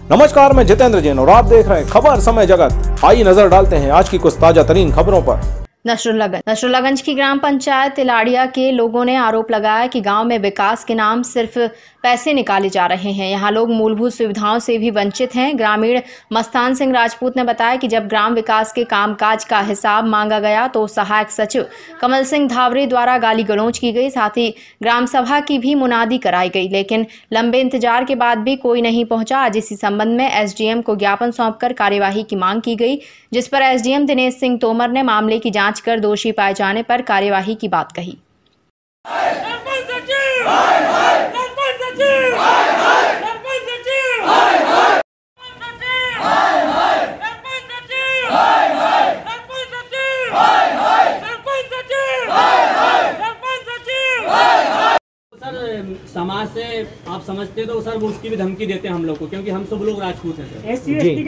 नमस्कार, मैं जितेंद्र जैन और आप देख रहे हैं खबर समय जगत। आइए नजर डालते हैं आज की कुछ ताजा तरीन खबरों पर। नसरुल्लागंज की ग्राम पंचायत तिलाड़िया के लोगों ने आरोप लगाया कि गांव में विकास के नाम सिर्फ पैसे निकाले जा रहे हैं। यहां लोग मूलभूत सुविधाओं से भी वंचित हैं। ग्रामीण मस्तान सिंह राजपूत ने बताया कि जब ग्राम विकास के कामकाज का हिसाब मांगा गया तो सहायक सचिव कमल सिंह धावरे द्वारा गाली गलौज की गई, साथ ही ग्राम सभा की भी मुनादी कराई गई, लेकिन लंबे इंतजार के बाद भी कोई नहीं पहुंचा। आज इसी संबंध में एसडीएम को ज्ञापन सौंपकर कार्यवाही की मांग की गई, जिस पर एसडीएम दिनेश सिंह तोमर ने मामले की जांच कर दोषी पाए जाने पर कार्यवाही की बात कही। सर समाज से आप समझते तो सर वो उसकी भी धमकी देते हैं हम लोग को, क्योंकि हम सब लोग राजपूत हैं सर।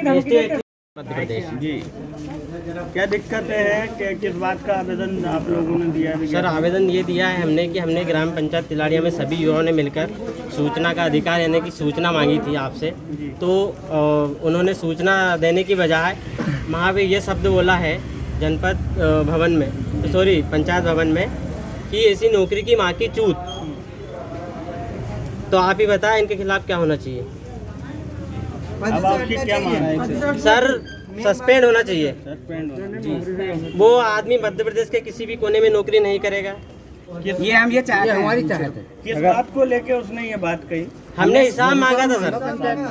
जी क्या दिक्कत है कि किस बात का आवेदन आप लोगों ने दिया है? सर आवेदन ये दिया है हमने कि हमने ग्राम पंचायत तिलाड़िया में सभी युवाओं ने मिलकर सूचना का अधिकार यानी कि सूचना मांगी थी आपसे, तो उन्होंने सूचना देने की बजाय वहाँ पे ये शब्द बोला है जनपद भवन में, सॉरी पंचायत भवन में, कि ऐसी नौकरी की माँ की चूत। तो आप ही बताएं इनके खिलाफ क्या होना चाहिए? अब आपकी क्या मांग है? सर सस्पेंड होना चाहिए। सस्पेंड होना जी। वो आदमी मध्य प्रदेश के किसी भी कोने में नौकरी नहीं करेगा। ये हम ये चाहते हैं, हमारी चाहत है। किस बात को लेके उसने ये बात कही? हमने हिसाब मांगा था सर,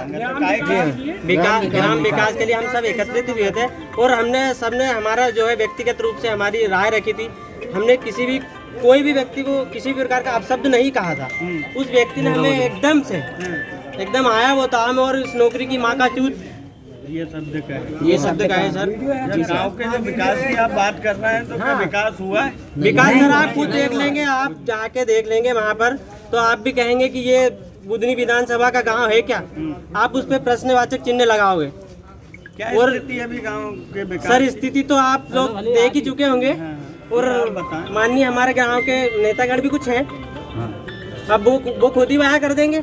ग्राम विकास के लिए हम सब एकत्रित हुए थे और हमने सबने हमारा जो है व्यक्तिगत रूप से हमारी राय रखी थी। हमने किसी भी कोई भी व्यक्ति को किसी भी प्रकार का अपशब्द नहीं कहा था। उस व्यक्ति ने हमें एकदम से एकदम आया वो ताम और इस नौकरी की माँ का चूत, ये शब्द का है, ये शब्द का है सर। गाँव के जो विकास की आप बात कर रहे हैं तो क्या विकास हुआ है? विकास सर आप खुद देख लेंगे, आप जाके देख लेंगे वहाँ पर तो आप भी कहेंगे कि ये बुधनी विधानसभा का गांव है क्या? आप उस पर प्रश्नवाचक चिन्ह लगाओगे। क्या स्थिति है अभी गाँव के विकास? सर स्थिति तो आप लोग देख ही चुके होंगे और माननीय हमारे गांव के नेतागण भी कुछ हैं, अब वो खुद ही बयां कर देंगे।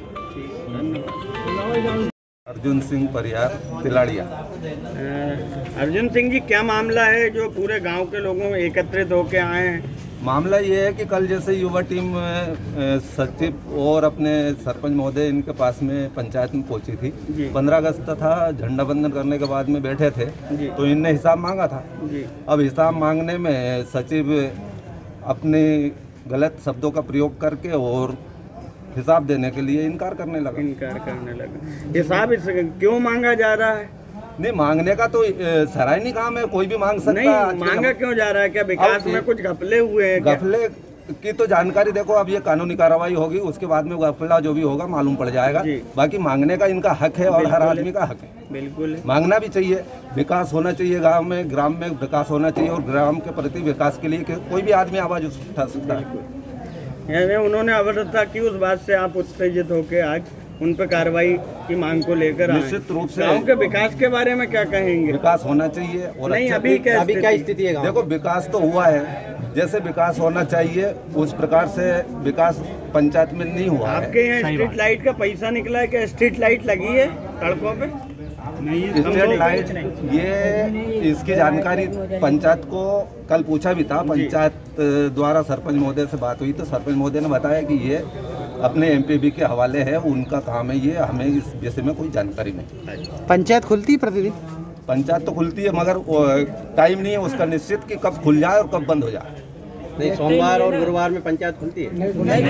अर्जुन सिंह परियार तिलाड़िया। अर्जुन सिंह जी, क्या मामला है जो पूरे गांव के लोगों में एकत्रित होके आए हैं? मामला ये है कि कल जैसे युवा टीम सचिव और अपने सरपंच महोदय इनके पास में पंचायत में पहुंची थी। 15 अगस्त था, झंडा बंदन करने के बाद में बैठे थे तो इनने हिसाब मांगा था। अब हिसाब मांगने में सचिव अपने गलत शब्दों का प्रयोग करके और हिसाब देने के लिए इनकार करने लगा। हिसाब क्यों मांगा जा रहा है? नहीं, मांगने का तो सराहनीय काम है, कोई भी मांग सकता है। नहीं, मांगा क्यों जा रहा है? क्या विकास में कुछ घपले हुए हैं? घपले की तो जानकारी देखो, अब ये कानूनी कार्रवाई होगी, उसके बाद में घपला जो भी होगा मालूम पड़ जाएगा। बाकी मांगने का इनका हक है और हर आदमी का हक है, बिल्कुल मांगना भी चाहिए। विकास होना चाहिए गांव में, ग्राम में विकास होना चाहिए और ग्राम के प्रति विकास के लिए कोई भी आदमी आवाज उठा सकता है। उन्होंने अवगतता की उस बात से आप उत्तेजित होकर आज उन पर कार्रवाई की मांग को लेकर निश्चित रूप से। गांव के विकास के बारे में क्या कहेंगे? विकास होना चाहिए और नहीं, अभी क्या स्थिति है? देखो, विकास तो हुआ है, जैसे विकास होना चाहिए उस प्रकार से विकास पंचायत में नहीं हुआ है। आपके यहाँ स्ट्रीट लाइट का पैसा निकला है क्या? स्ट्रीट लाइट लगी है सड़कों पे? नहीं, स्ट्रीट लाइट ये इसकी जानकारी पंचायत को कल पूछा भी था। पंचायत द्वारा सरपंच महोदय से बात हुई तो सरपंच महोदय ने बताया कि ये अपने एमपीबी के हवाले है, उनका काम है ये, हमें इस विषय में कोई जानकारी नहीं। पंचायत खुलती है प्रतिदिन? पंचायत तो खुलती है मगर टाइम नहीं है उसका निश्चित कि कब खुल जाए और कब बंद हो जाए। नहीं, सोमवार और गुरुवार में पंचायत खुलती है।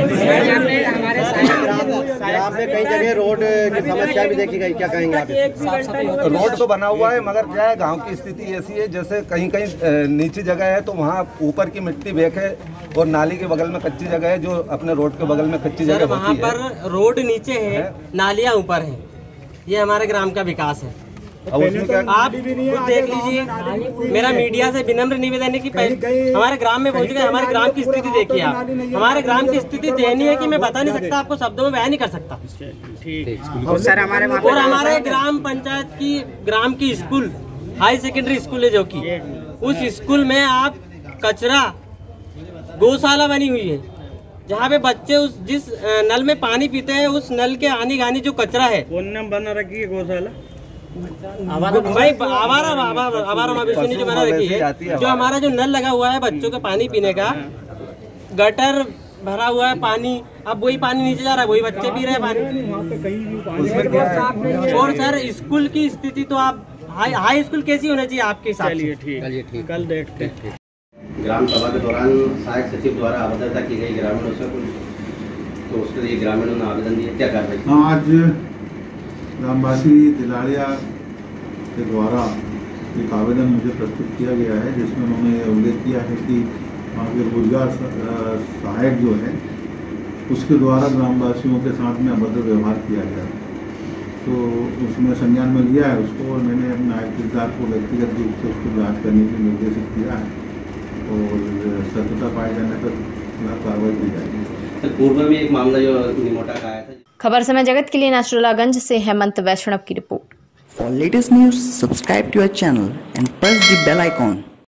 आपने कई जगह रोड की समस्या भी देखी गई, क्या कहेंगे आप? रोड तो बना हुआ है मगर क्या है, गांव की स्थिति ऐसी है जैसे कहीं कहीं नीची जगह है तो वहाँ ऊपर की मिट्टी बेक है और नाली के बगल में कच्ची जगह है, जो अपने रोड के बगल में कच्ची जगह होती है। वहाँ पर रोड नीचे है, नालियाँ ऊपर है, ये हमारे ग्राम का विकास है। अब उसमें क्या आप खुद देख लीजिए। मेरा मीडिया से विनम्र निवेदन है कि हमारे ग्राम में पहुंच गए, हमारे ग्राम की स्थिति देखिए आप। हमारे ग्राम की स्थिति दयनीय है कि मैं बता नहीं सकता, आपको शब्दों में बयान नहीं कर सकता। और सर हमारे ग्राम पंचायत की ग्राम की स्कूल हाई सेकेंडरी स्कूल है, जो कि उस स्कूल में आप कचरा गौशाला बनी हुई है, जहाँ पे बच्चे उस जिस नल में पानी पीते हैं उस नल के आनी गानी जो कचरा है, कौन नाम बना रखी है गौशाला? भाई आवारा मवेशी ने जो बना रखी है, जो हमारा जो नल लगा हुआ है बच्चों के पानी पीने का, गटर भरा हुआ है पानी, अब वही पानी नीचे जा रहा है, वही बच्चे पी रहे हैं पानी। और सर स्कूल की स्थिति तो आप हाई स्कूल कैसी होना चाहिए आपके हिसाब से? चलिए ठीक, कल देखते हैं। ग्राम सभा के दौरान सहायक सचिव द्वारा अभद्रता की गई ग्रामीणों से, तो उसके लिए ग्रामीणों ने आवेदन दिया, क्या कार्रवाई? आज ग्रामवासी तिलाड़िया के द्वारा एक आवेदन मुझे प्रस्तुत किया गया है, जिसमें उन्होंने उल्लेख किया है कि वहाँ के रोजगार सहायक जो है उसके द्वारा ग्रामवासियों के साथ में अभद्र व्यवहार किया गया, तो उसमें संज्ञान में लिया है उसको, और मैंने अपने नायब को व्यक्तिगत रूप से उसको जाँच करने के निर्देशित किया है और सत्यता पाए जाने पर कार्रवाई की जाएगी। पूर्व में एक मामला जो निमोटा का आया था। खबर समय जगत के लिए नसरुल्लागंज से हेमंत वैष्णव की रिपोर्ट। For latest news, subscribe to our channel and press the bell icon.